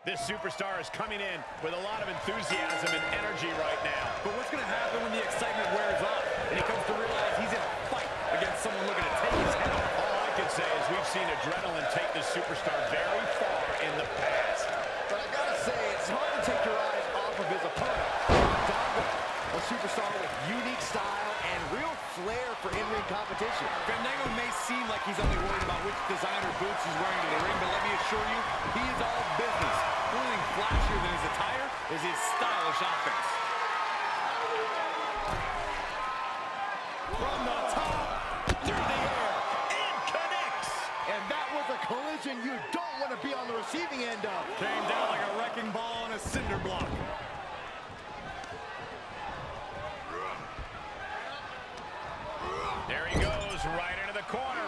This superstar is coming in with a lot of enthusiasm and energy right now. But what's going to happen when the excitement wears off and he comes to realize he's in a fight against someone looking to take his head off? All I can say is we've seen adrenaline take this superstar very far in the past. But I gotta say, it's hard to take your eyes off of his opponent. Fandango, a superstar with unique style and real flair for in-ring competition. Fandango may seem like he's only worried about which designer boots he's wearing to the ring, but let me assure you, he is all business. The only thing flashier than his attire is his stylish offense. From the top, through the air, and connects. And that was a collision you don't want to be on the receiving end of. Came down like a wrecking ball on a cinder block. There he goes, right into the corner.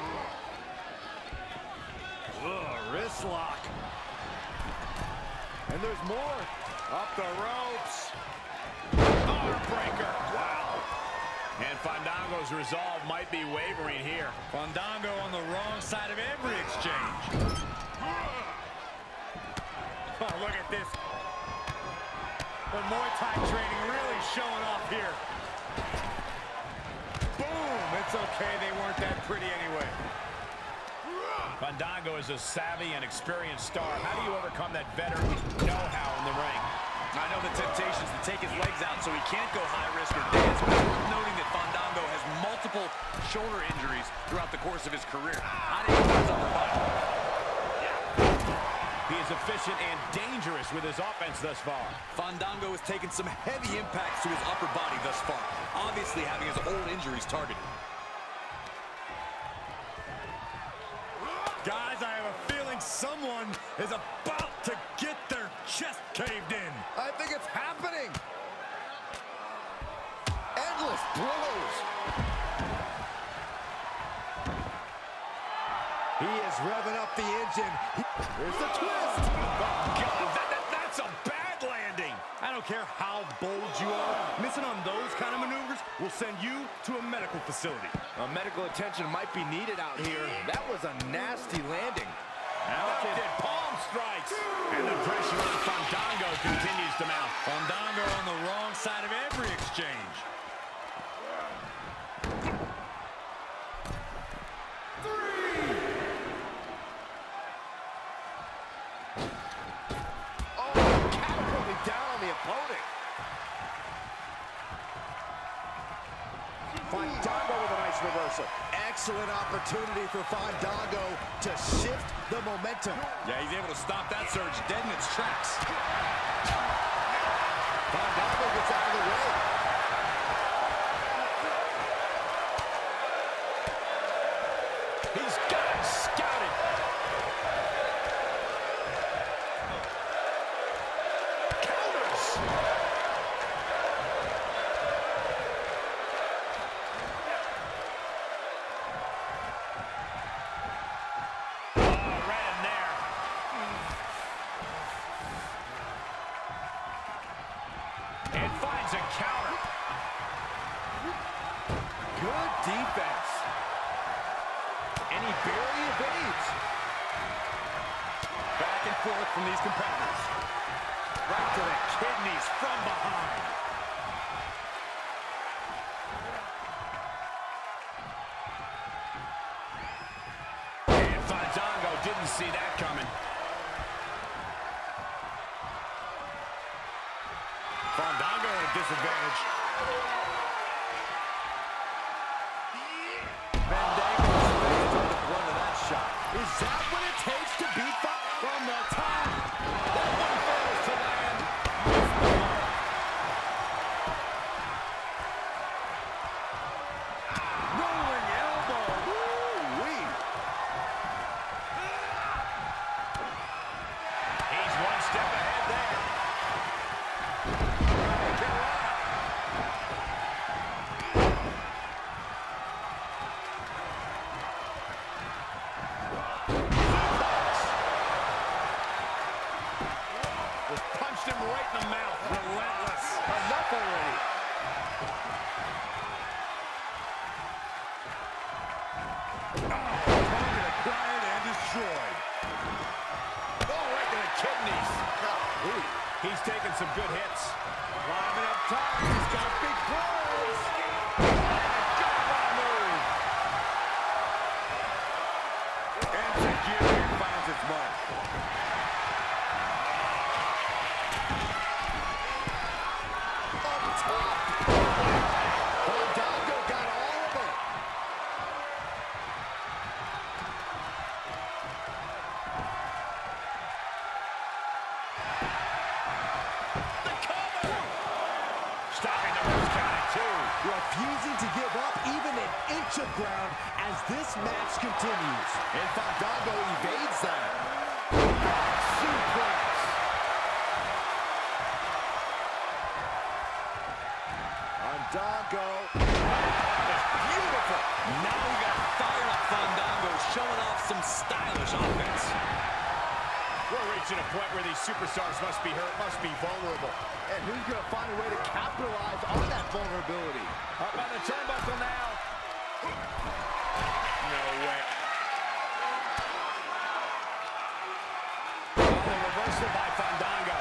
Wrist lock. And there's more. Up the ropes. Arm breaker. Wow. And Fandango's resolve might be wavering here. Fandango on the wrong side of every exchange. Oh, look at this. The Muay Thai training really showing off here. Boom! It's okay, they weren't that pretty anyway. Fandango is a savvy and experienced star. How do you overcome that veteran know-how in the ring? I know the temptation is to take his legs out so he can't go high risk or dance, but it's worth noting that Fandango has multiple shoulder injuries throughout the course of his career. How did he use his upper body? He is efficient and dangerous with his offense thus far. Fandango has taken some heavy impacts to his upper body thus far, obviously having his old injuries targeted. Guys, I have a feeling someone is about to get their chest caved in. I think it's happening. Endless blows. He is revving up the engine. Here's the twist. Oh, God, that's a bad landing. I don't care how bold you are, missing on those kind of maneuvers will send you to a medical facility. Medical attention might be needed out here. That was a nasty landing. Mounted palm strikes. And the pressure on Fandango continues to mount. Fandango on the wrong side of every exchange. Fandango with a nice reversal. Excellent opportunity for Fandango to shift the momentum. Yeah, he's able to stop that surge dead in its tracks. Fandango gets out of the way. He's got it scouted. Counters. And finds a counter. Good defense. And he barely evades. Back and forth from these competitors. Right to the kidneys from behind. And Fandango didn't see that coming. Fandango at a disadvantage. Fandango is on the brunt of that shot. Is that what it takes to beat from the top? That one fails to land. Rolling elbow. Woo-wee. He's one step ahead there. Punched him right in the mouth. Relentless. Enough already. Target acquired and destroyed. Oh, right to the kidneys. he's taking some good hits. Climbing up top, he's got big plays. And Tajiri finds its mark. Up top. Fandango got all of it. The cover! Stopping the first count at 2. Refusing to give up even an inch of ground as this match continues. And Fandango evades that. Suplex. Fandango. That's beautiful. Now we got fired up Fandango showing off some stylish offense. We're reaching a point where these superstars must be hurt, must be vulnerable. And who's going to find a way to capitalize on that vulnerability? Up on the turnbuckle now. No way. Oh, the reversal by Fandango.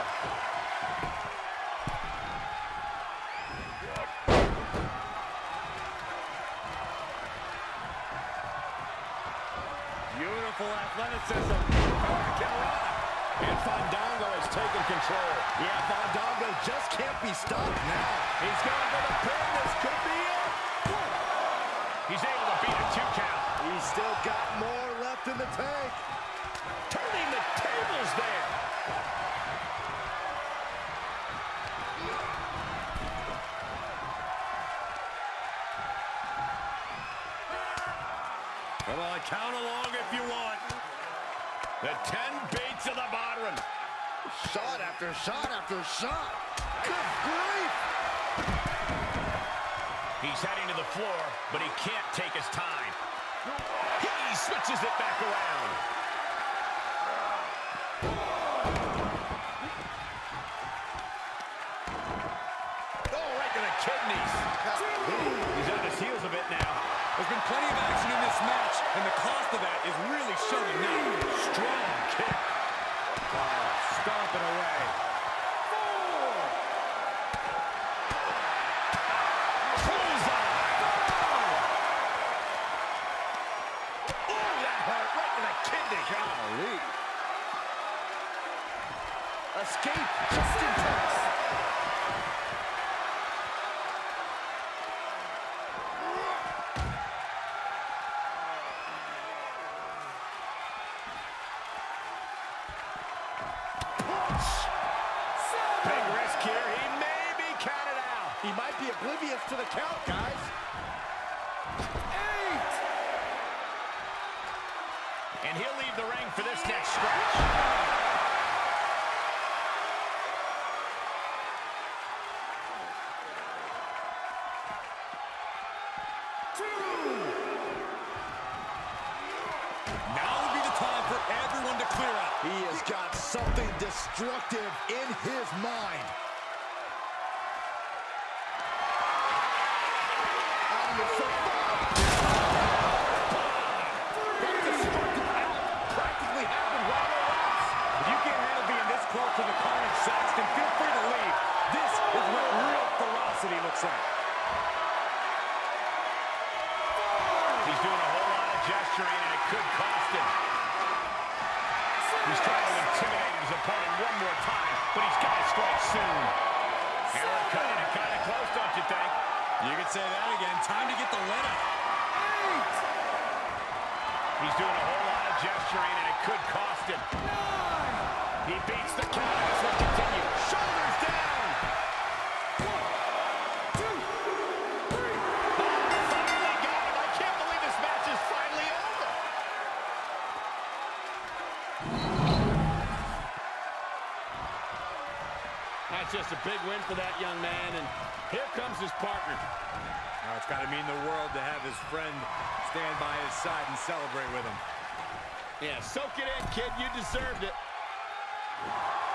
Beautiful athleticism. And Fandango has taken control. Yeah, Fandango just can't be stopped now. He's going for the pin. This could be it. He's able to beat a 2 count. He's still got more left in the tank. Turning the tables there. Come on, count along if you want. The 10 beats of the Bodhrán. Shot after shot after shot. Good grief. He's heading to the floor, but he can't take his time. He switches it back around. Oh, right to the kidneys. He's on his heels a bit now. There's been plenty of action in this match, and the cost of that is really showing now. Strong kick. Stomping away. Golly. Escape just in time. Big risk here. He may be counted out. He might be oblivious to the count, guys. 8. And he'll leave the ring for this next stretch. Now would be the time for everyone to clear out. He has got something destructive in his mind. That destructive act practically happened right away. If you can't handle being this close to the carnage, Saxton, feel free to leave. This is what real ferocity looks like. He's doing a whole lot of gesturing, and it could cost him. He's trying to intimidate his opponent one more time, but he's got to strike soon. And we're cutting it kind of close, don't you think? You could say that again. Time to get the lead up. He's doing a whole lot of gesturing, and it could cost him. He beats the count. This will continue. Shoulders down. 1, 2, 3. Finally got him. I can't believe this match is finally over. That's just a big win for that young man, and here comes his partner. Now it's got to mean the world to have his friend stand by his side and celebrate with him. Yeah, soak it in, kid. You deserved it.